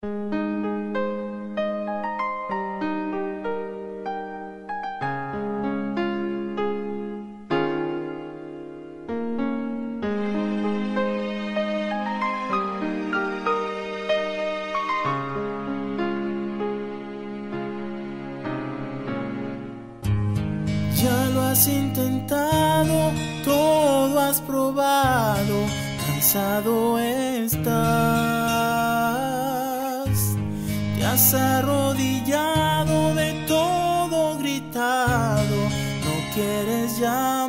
Ya lo has intentado, todo has probado, cansado estás. Te has arrodillado, de todo gritado, no quieres ya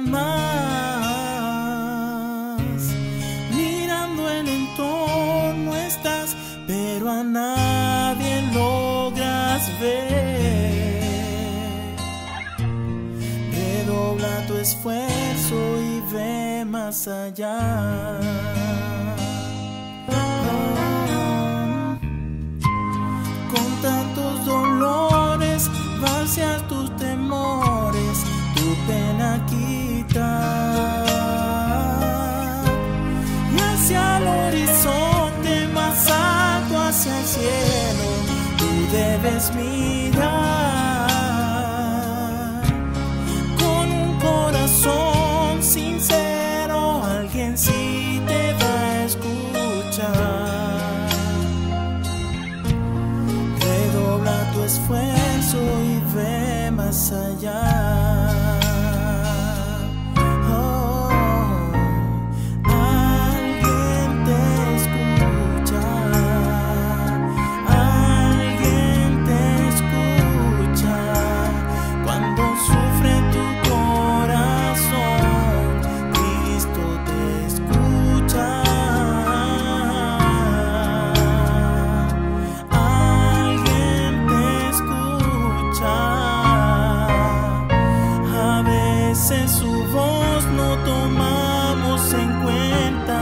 más. Mirando el entorno estás, pero a nadie logras ver. Redobla tu esfuerzo y ve más allá. Con tantos dolores, vaciar tus temores, tu pena quitar. Y hacia el horizonte más alto, hacia el cielo, tú debes mirar. Sincero, alguien sí te va a escuchar. Redobla tu esfuerzo y ve más allá. Alguien te escucha, alguien te escucha cuando sufre tu corazón. Su voz no tomamos en cuenta,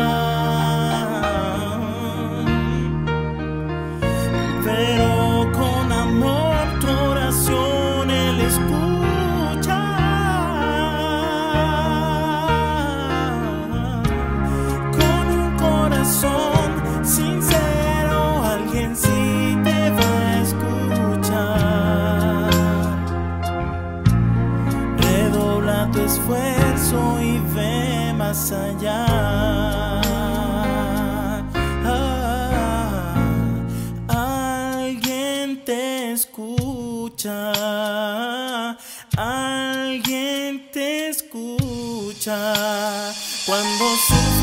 pero con amor tu oración Él escucha. Con un corazón sincero, alguien sí te va a escuchar. Redobla tu esfuerzo y ve más allá. Alguien te escucha, alguien te escucha cuando sufres.